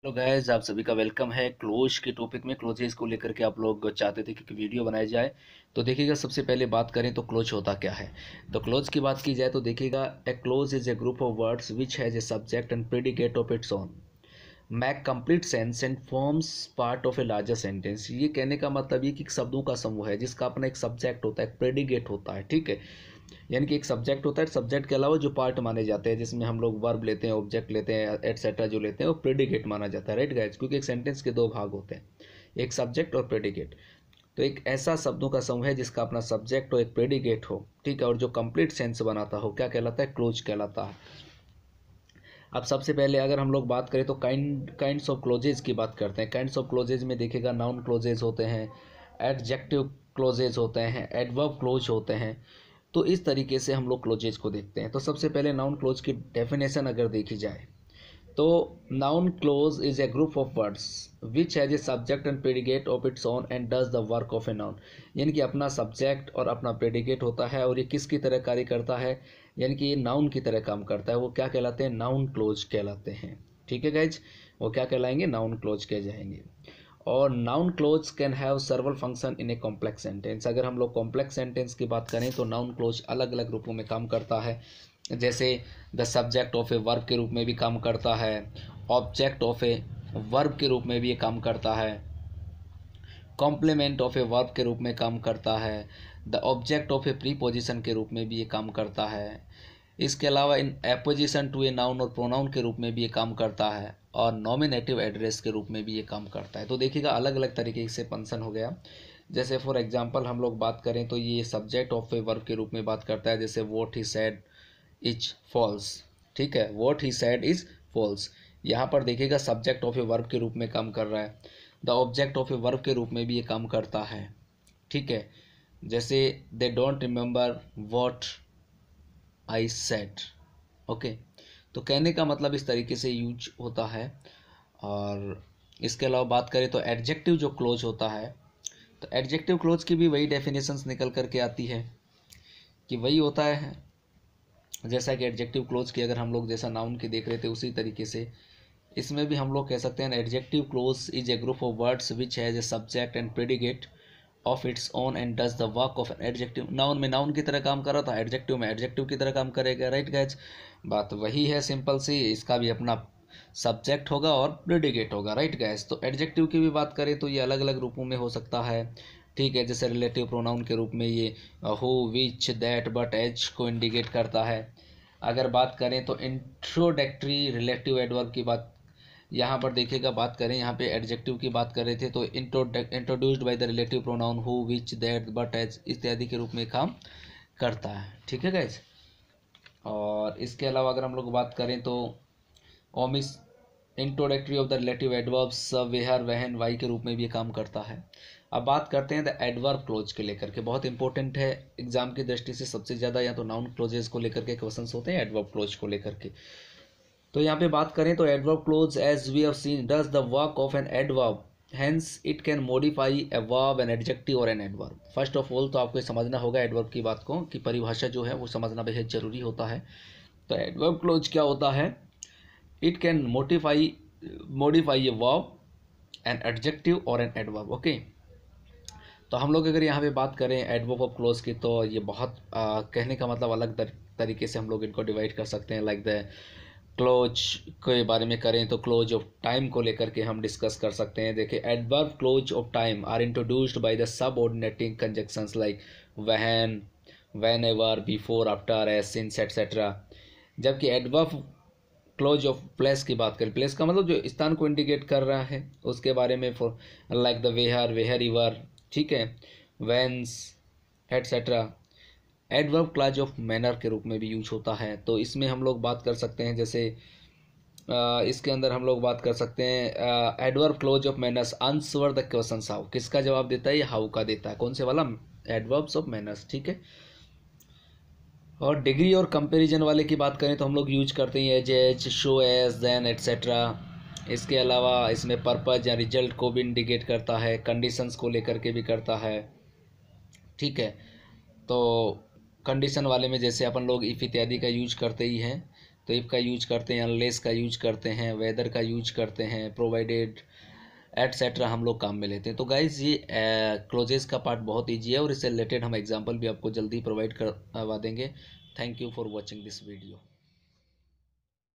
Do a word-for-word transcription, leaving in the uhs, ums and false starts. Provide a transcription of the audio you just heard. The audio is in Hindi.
हेलो गाइस, आप सभी का वेलकम है। क्लोज के टॉपिक में क्लोजेस को लेकर के आप लोग चाहते थे कि वीडियो बनाई जाए। तो देखिएगा, सबसे पहले बात करें तो क्लोज होता क्या है। तो क्लोज की बात की जाए तो देखिएगा, a clause is a group of words which has a subject and predicate of its own, make complete sense and forms part of a larger sentence. ये कहने का मतलब ये कि शब्दों का समूह है जिसका अपना एक सब्जेक्ट होता है, एक प्रेडिकेट होता है। ठीक है, यानी कि एक सब्जेक्ट होता है, सब्जेक्ट के अलावा जो पार्ट माने जाते हैं, जिसमें हम लोग वर्ब लेते हैं, ऑब्जेक्ट लेते हैं, एटसेट्रा जो लेते हैं, वो प्रेडिकेट माना जाता है। राइट गाइज, क्योंकि एक सेंटेंस के दो भाग होते हैं, एक सब्जेक्ट और प्रेडिकेट। तो एक ऐसा शब्दों का समूह है जिसका अपना सब्जेक्ट हो, एक प्रेडिकेट हो, ठीक है, और जो कंप्लीट सेंस बनाता हो, क्या कहलाता है? क्लोज कहलाता है। अब सबसे पहले अगर हम लोग बात करें तो काइंड काइंड्स ऑफ क्लोजेज की बात करते हैं। काइंड्स ऑफ क्लोजेज में देखिएगा, नाउन क्लोजेज होते हैं, एडजेक्टिव क्लोजेज होते हैं, एडवर्ब क्लोज होते हैं। तो इस तरीके से हम लोग क्लोजेज को देखते हैं। तो सबसे पहले नाउन क्लोज की डेफिनेशन अगर देखी जाए तो noun clause is a group of words which has a subject and predicate of its own and does the work of a noun. यानी कि अपना सब्जेक्ट और अपना प्रेडिकेट होता है और ये किसकी तरह कार्य करता है, यानी कि ये नाउन की तरह काम करता है। वो क्या कहलाते हैं? नाउन क्लोज कहलाते हैं। ठीक है गाइज, वो क्या कहलाएंगे? नाउन क्लोज कह जाएंगे। और noun clause can have several function in a complex sentence. अगर हम लोग कॉम्प्लेक्स सेंटेंस की बात करें तो नाउन क्लोज अलग अलग रूपों में काम करता है। जैसे the subject of a verb के रूप में भी काम करता है, ऑब्जेक्ट ऑफ ए वर्ब के रूप में भी ये काम करता है, कॉम्प्लीमेंट ऑफ ए वर्ब के रूप में काम करता है, the object of a preposition के रूप में भी ये काम करता है। इसके अलावा in apposition to a noun और प्रोनाउन के रूप में भी ये काम करता है, और नॉमिनेटिव एड्रेस के रूप में भी ये काम करता है। तो देखिएगा, अलग अलग तरीके से फंक्शन हो गया। जैसे फॉर एग्जांपल हम लोग बात करें तो ये सब्जेक्ट ऑफ ए वर्ब के रूप में बात करता है, जैसे what he said is false. ठीक है, what he said is false, यहाँ पर देखिएगा सब्जेक्ट ऑफ ए वर्ब के रूप में काम कर रहा है। The object of a verb के रूप में भी ये काम करता है। ठीक है, जैसे they don't remember what I said. Okay, तो कहने का मतलब इस तरीके से यूज होता है। और इसके अलावा बात करें तो एडजेक्टिव जो क्लोज होता है, तो एडजेक्टिव क्लोज की भी वही डेफिनेशंस निकल करके आती है कि वही होता है जैसा कि एडजेक्टिव क्लोज की अगर हम लोग जैसा नाउन की देख रहे थे उसी तरीके से इसमें भी हम लोग कह सकते हैं adjective clause is a group of words which has a subject and predicate of its own and does the work of an adjective. Noun में नाउन की तरह काम कर रहा था, एडजेक्टिव में एडजेक्टिव की तरह काम करेगा। राइट गाइज, बात वही है, सिंपल सी। इसका भी अपना सब्जेक्ट होगा और प्रेडिकेट होगा। राइट गाइज, तो एडजेक्टिव की भी बात करें तो ये अलग अलग रूपों में हो सकता है। ठीक है, जैसे रिलेटिव प्रोनाउन के रूप में ये who, which, that, but, as को इंडिकेट करता है। अगर बात करें तो इंट्रोडक्टरी रिलेटिव एडवर्ब की बात यहाँ पर देखिएगा, बात करें यहाँ पे एडजेक्टिव की बात कर रहे थे तो introduced by the relative pronoun who, which, that, but, as इत्यादि के रूप में काम करता है। ठीक है गाइज, और इसके अलावा अगर हम लोग बात करें तो omits introductory of the relative adverbs where, when, why के रूप में भी ये काम करता है। अब बात करते हैं द एडवर्ब क्लोज के लेकर के, बहुत इंपॉर्टेंट है एग्जाम की दृष्टि से। सबसे ज़्यादा या तो नाउन क्लोजेस को लेकर के क्वेश्चंस होते हैं, एडवर्ब क्लोज को लेकर के। तो यहाँ पे बात करें तो adverb clause as we have seen does the work of an adverb, hence it can modify a verb, an adjective और an adverb. First of all तो आपको समझना होगा एडवर्ब की बात को, कि परिभाषा जो है वो समझना बेहद जरूरी होता है। तो एडवर्ब क्लोज क्या होता है? It can modify modify a verb, an adjective और एन एडवर्ब। ओके, तो हम लोग अगर यहाँ पे बात करें एडवर्ब ऑफ क्लोज की तो ये बहुत आ, कहने का मतलब अलग तरीके से हम लोग इनको डिवाइड कर सकते हैं। लाइक द क्लोज के बारे में करें तो क्लोज ऑफ टाइम को लेकर के हम डिस्कस कर सकते हैं। देखिए, adverb clause of time are introduced by the subordinating conjunctions like when, whenever, before, after, as, since, etcetera. जबकि एडवर्ब क्लोज ऑफ प्लेस की बात करें, प्लेस का मतलब जो स्थान को इंडिकेट कर रहा है उसके बारे में, for like the where, wherever, ठीक है, whence, etcetera. Adverb clause of manner के रूप में भी यूज होता है। तो इसमें हम लोग बात कर सकते हैं, जैसे आ, इसके अंदर हम लोग बात कर सकते हैं adverb clause of manners answer the question how. किसका जवाब देता है? ये हाउ का देता है। कौन से वाला? Adverbs of manners. ठीक है, और डिग्री और कंपैरिजन वाले की बात करें तो हम लोग यूज करते हैं as, as, so as, than, etcetera. इसके अलावा इसमें पर्पज या रिजल्ट को भी इंडिकेट करता है, कंडीशंस को लेकर के भी करता है। ठीक है, तो कंडीशन वाले में जैसे अपन लोग इफ इत्यादि का यूज करते ही हैं, तो इफ़ का यूज करते हैं, अनलेस का यूज करते हैं, वेदर का यूज करते हैं, प्रोवाइडेड एटसेट्रा हम लोग काम में लेते हैं। तो गाइज ये क्लोजेस का पार्ट बहुत ईजी है और इससे रिलेटेड हम एग्जांपल भी आपको जल्दी प्रोवाइड करवा देंगे। Thank you for watching this video.